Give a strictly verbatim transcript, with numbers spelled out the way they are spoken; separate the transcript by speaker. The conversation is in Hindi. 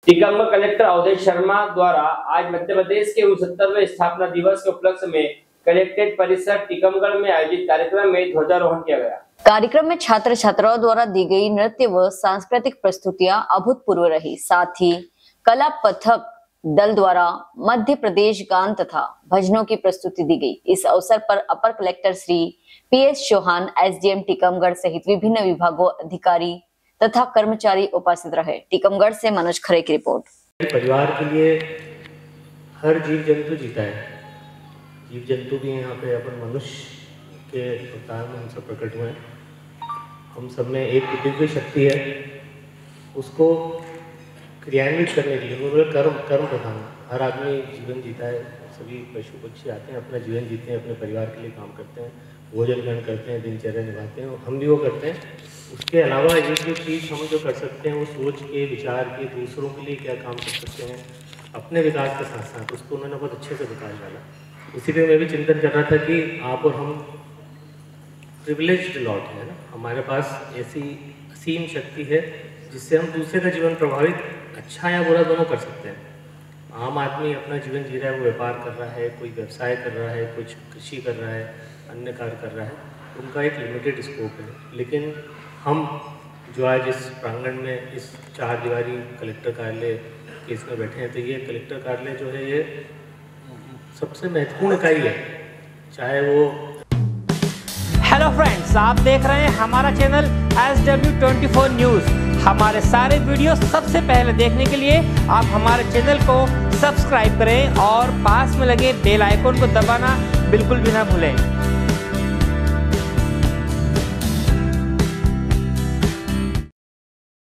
Speaker 1: टीकमगढ़ कलेक्टर अवधेश शर्मा द्वारा आज मध्य प्रदेश के उनसत्तरवें स्थापना दिवस के उपलक्ष्य में कलेक्ट्रेट परिसर टीकमगढ़ में आयोजित कार्यक्रम में ध्वजारोहण किया गया।
Speaker 2: कार्यक्रम में छात्र छात्राओं द्वारा दी गई नृत्य व सांस्कृतिक प्रस्तुतियां अभूतपूर्व रही। साथ ही कला पथक दल द्वारा मध्य प्रदेश गान तथा भजनों की प्रस्तुति दी गई। इस अवसर पर अपर collector Shri P S Chauhan, SDM Tikamgarh सहित विभिन्न विभागों अधिकारी तथा कर्मचारी उपस्थित रहे। टीकमगढ़ से मनोज खरे की रिपोर्ट।
Speaker 3: परिवार के लिए हर जीव जंतु जीता है, जीव जंतु भी यहाँ पे अपन मनुष्य के अवतार में हम सब प्रकट हुए हैं। हम सब में एक दिव्य शक्ति है, उसको क्रियान्वित करने के लिए वो कर्म कर्म प्रधान हर आदमी जीवन जीता है। सभी पशु पक्षी आते हैं, अपना जीवन जीते हैं, अपने परिवार के लिए काम करते हैं, भोजन ग्रहण करते हैं, दिनचर्या निभाते हैं, हम भी वो करते हैं। उसके अलावा ये जो चीज़ हम जो कर सकते हैं वो सोच के, विचार के, दूसरों के लिए क्या काम कर सकते हैं, अपने विकास के साथ साथ उसको उन्होंने बहुत अच्छे से विकास डाला। इसीलिए मैं भी चिंतन कर रहा था कि आप और हम प्रिविलेज्ड लॉट है ना, हमारे पास ऐसी असीम शक्ति है जिससे हम दूसरे का जीवन प्रभावित अच्छा या बुरा दोनों कर सकते हैं। आम आदमी अपना जीवन जी रहा है, वो व्यापार कर रहा है, कोई व्यवसाय कर रहा है, कुछ कृषि कर रहा है, अन्य कार्य कर रहा है, उनका एक लिमिटेड स्कोप है। लेकिन हम जो आज इस प्रांगण में इस चार दीवारी कलेक्टर कार्यालय के इसमें बैठे हैं, तो ये कलेक्टर कार्यालय जो है ये सबसे महत्वपूर्ण इकाई है, चाहे वो।
Speaker 4: हेलो फ्रेंड्स, आप देख रहे हैं हमारा channel S W twenty four news. हमारे सारे वीडियो सबसे पहले देखने के लिए आप हमारे चैनल को सब्सक्राइब करें और पास में लगे बेल आइकन को दबाना बिल्कुल भी ना भूलें।